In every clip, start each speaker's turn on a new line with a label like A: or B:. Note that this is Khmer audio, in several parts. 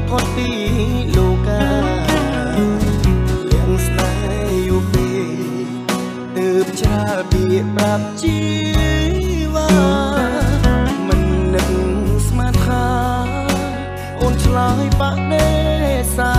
A: ផុតពីលោកาស្នេហ៍យូរពេកទើបចាលពីប្រាប់ជីវ៉ាមិននឹកស្មានថាអូនឆ្លើយបាក់ដេសា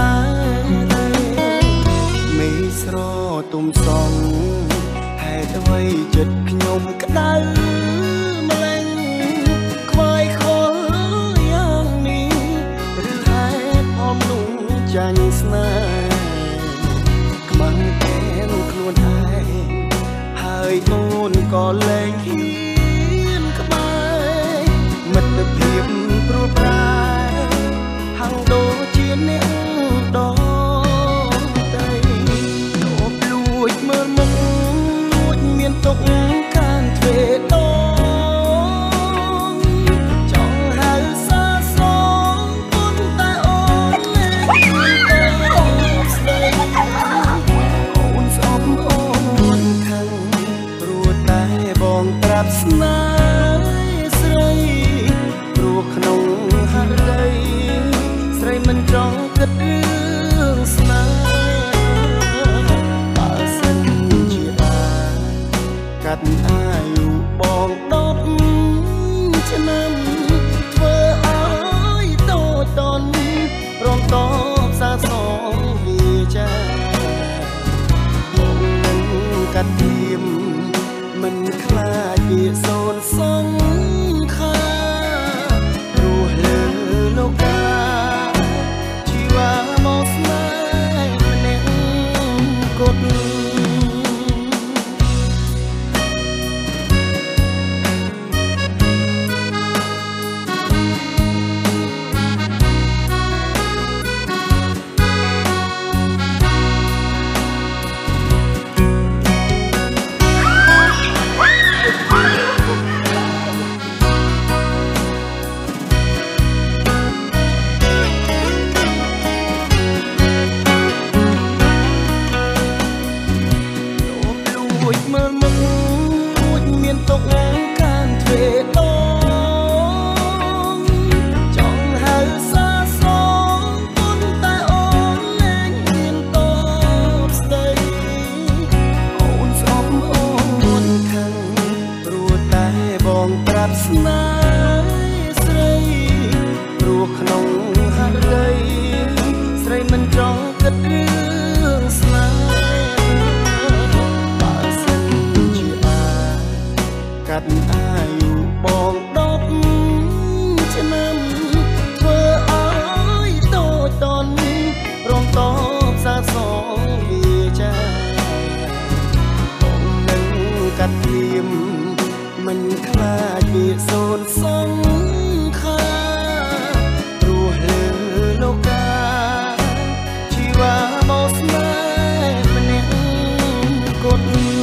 A: មេស្រទុំសងហេតុអ្វីចិត្តខ្ញុំក្តៅម្លេះខ្វាយខលយ៉ាងនេះឬហេតុផលនោះចាញ់ស្នេហ៍មិនអែនខ្លួនឯងហើយអូនក៏លែងហ៊ានក្បែរមិត្តភាពព្រួលប្រែហាំងដូចជាអ្នកដតីលោបលួចមើលមុខលួចមានទុកការទ្វេដងចង់ហៅសាសងប៉ុន្តែអូនលែងស្ដីបងប្រាប់ស្នេហ៍ស្រីព្រោះក្នុងហឫទ័យស្រីមិនចង់គិតរឿងស្នេហ៍បើសិនជាអាចកាត់អាយុបង10ឆ្នាំធ្វើឲ្យតូចតន់ព្រមតបសាសងវាចាបងនឹងកាត់ទៀមមិនខ្លាចពីសូនសង្ខារស់លើលោកកាជីវ៉ាមកស្នេហ៍ម្នាក់គត់មើលមុខលួចមានទុកការទ្វេដងចង់ហៅសាសងប៉ុន្តែអូនលែងហ៊ានតបស្ដីអូនស្អប់អូនខឹងព្រោះតែបងប្រាប់ស្នេហ៍ស្រីព្រោះក្នុងហឫទ័យស្រីមិនចង់គិតរឿងស្នេហ៍កាត់អាយុបង10ឆ្នាំធ្វើឲ្យតូចតន់ព្រមតបសាសងវាចាបងនឹងកាត់ព្រាមមិនខ្លាចពីសូនសង្ខារព្រោះលើលោកកាជីវ៉ាមកស្នេហ៍ម្នាក់គត់